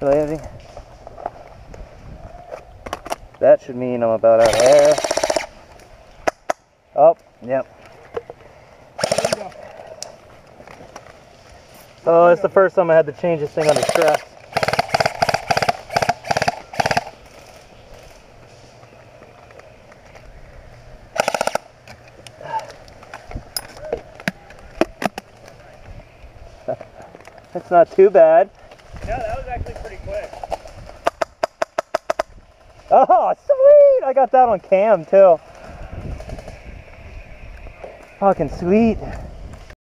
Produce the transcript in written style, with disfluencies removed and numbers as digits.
Really heavy. That should mean I'm about out of air. Oh, yep. Oh, it's the first time I had to change this thing under stress. That's not too bad. Yeah, that was actually pretty quick. Oh, sweet! I got that on cam too. Fucking sweet.